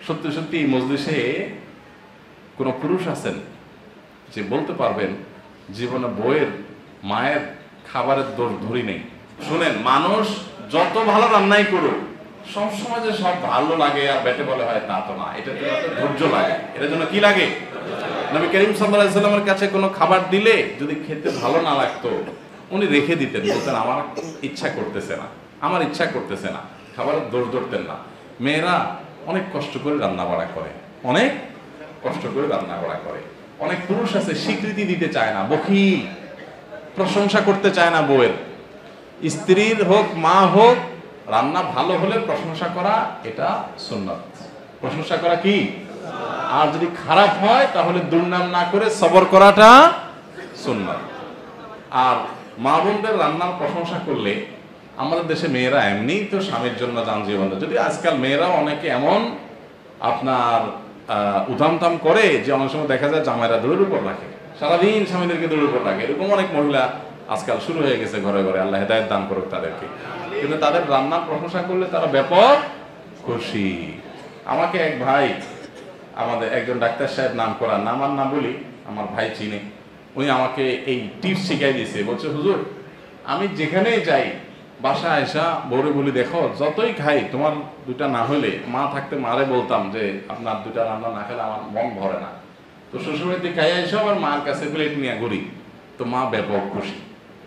সত্যি সত্যি এই মজলিসে কোনো পুরুষ আছেন যে বলতে পারবেন জীবনে বউয়ের মায়ের খাবারের দোষ ধরি নেই? শুনেন, মানুষ যত ভালো রান্নাই করুক সবসময় যে সব ভালো লাগে আর বেটে বলে হয় তা তো না। এটার জন্য ধৈর্য লাগে। এটার জন্য কি লাগে? নবী করিম সাল্লাল্লাহু আলাইহি সাল্লামের কাছে কোনো খাবার দিলে যদি খেতে ভালো না লাগতো উনি রেখে দিতেন, বলতেন আমার ইচ্ছা করতেছে না, আমার ইচ্ছা করতেছে না, খাবারের দোষ ধরতেন না। মেয়েরা অনেক কষ্ট করে রান্না বাড়া করে, অনেক কষ্ট করে রান্না বাড়া করে। অনেক পুরুষ আছে স্বীকৃতি দিতে চায় না, বখিল, প্রশংসা করতে চায় না বউয়ের। স্ত্রীর হোক মা হোক, রান্না ভালো হলে প্রশংসা করা এটা সুন্নাত। প্রশংসা করা কি? আর যদি খারাপ হয় তাহলে দুর্নাম না করে সবর করাটা সুন্নাত। আর মা বোনদের রান্নার প্রশংসা করলে, আমাদের দেশে মেয়েরা এমনিই তো স্বামীর জন্য যান জীবন, যদি আজকাল মেয়েরাও অনেকে এমন আপনার উধামতাম করে যে অনেক সময় দেখা যায় জামাইরা দৌড়ের উপর রাখে, সারাদিন স্বামীদেরকে দৌড়ের উপর রাখে। এরকম অনেক মহিলা আজকাল শুরু হয়ে গেছে ঘরে ঘরে, আল্লাহ হেদায়েত দান করুক তাদেরকে। কিন্তু তাদের রান্নার প্রশংসা করলে তারা ব্যাপক খুশি। আমাকে এক ভাই, আমাদের একজন ডাক্তার সাহেব, নাম করা, নাম আর না বলি, আমার ভাই চিনে, উনি আমাকে এই টিপস শিখাই দিয়েছে। বলছে হুজুর, আমি যেখানেই যাই বাসায় আয়সা বউরে বলি, দেখো যতই খাই তোমার দুটা না হলে, মা থাকতে মারে বলতাম যে আপনার দুটা রান্না না খেলে আমার মন ভরে না। তো শ্বশুরবাড়িতে খাই আইসা আবার মার কাছে প্লেট নিয়ে ঘুরি, তো মা ব্যাপক খুশি।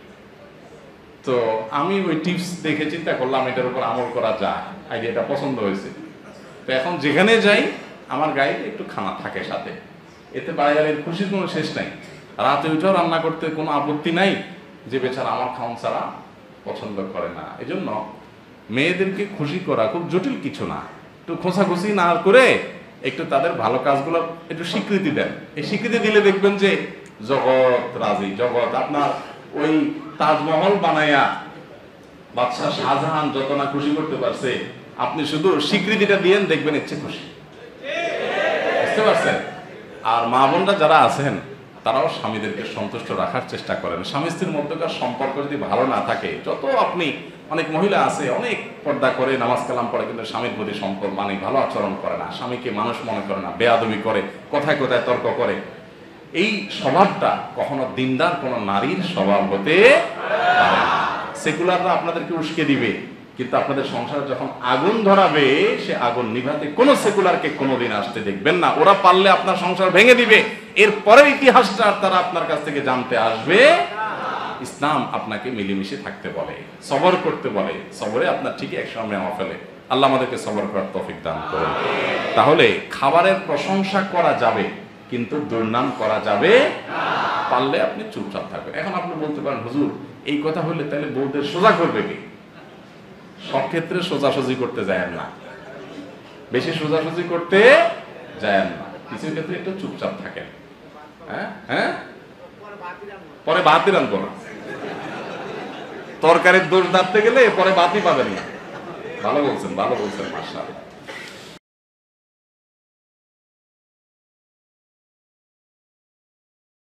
তো আমি ওই টিপস দেখে চিন্তা করলাম এটার উপর আমল করা যায়, আইডিয়াটা পছন্দ হয়েছে। তো এখন যেখানে যাই আমার গায়ে একটু খানা থাকে সাথে, এতে বাইরের খুশির কোনো শেষ নাই। রাতে উঠেও রান্না করতে কোনো আপত্তি নাই যে বেচারা আমার খাওন ছাড়া পছন্দ করে না। এই জন্য মেয়েদেরকে খুশি করা খুব জটিল কিছু না। একটু খোঁচাখুচি না করে একটু তাদের ভালো কাজগুলো একটু স্বীকৃতি দেন। এই স্বীকৃতি দিলে দেখবেন যে জগৎ রাজি। জগৎ আপনার ওই তাজমহল বানায়া বাদশাহ শাহজাহান যত না খুশি করতে পারছে, আপনি শুধু স্বীকৃতিটা দিয়েন, দেখবেন ইচ্ছে খুশি। বুঝতে পারছেন? আর মা বোনরা যারা আছেন তারাও স্বামীদেরকে সন্তুষ্ট রাখার চেষ্টা করেন। স্বামী স্ত্রীর মধ্যকার সম্পর্ক যদি ভালো না থাকে, যত আপনি, অনেক মহিলা আছে অনেক পর্দা করে, নামাজ কালাম পড়ে, কিন্তু স্বামীর প্রতি সম্পর্ক মানে ভালো আচরণ করে না, স্বামীকে মানুষ মনে করে না, বেয়াদবি করে, কথায় কথায় তর্ক করে। এই স্বভাবটা কখনো দিনদার কোন নারীর স্বভাব হতে পারে না। সেকুলাররা আপনাদেরকে উস্কে দিবে, কিন্তু আপনাদের সংসারে যখন আগুন ধরাবে, সে আগুন নিভাতে কোনো সেকুলারকে কোনোদিন আসতে দেখবেন না। ওরা পারলে আপনার সংসার ভেঙে দিবে, এর পরের ইতিহাসটা তারা আপনার কাছ থেকে জানতে আসবে। ইসলাম আপনাকে মিলেমিশে থাকতে বলে, সবর করতে বলে। সবরে আপনার ঠিকই একসময় নেওয়া ফেলে। আল্লাহ আমাদেরকে সবর করার তৌফিক দান করুন। তাহলে খাবারের প্রশংসা করা যাবে, কিন্তু দুর্নাম করা যাবে না। পারলে আপনি চুপচাপ থাকবেন। এখন আপনি বলতে পারেন, হুজুর এই কথা হলে তাহলে বউদের সোজা করবে কি? সব ক্ষেত্রে সোজাসুজি করতে যায় না, বেশি সোজাসুজি করতে যায় না, কিছু ক্ষেত্রে একটু চুপচাপ থাকেন। হ্যাঁ, পরে বাতি রান করো, তরকারির দোষ দাঁড়তে গেলে পরে বাতি পাবেন না। ভালো বলছেন, ভালো বলছেন, মাশাআল্লাহ।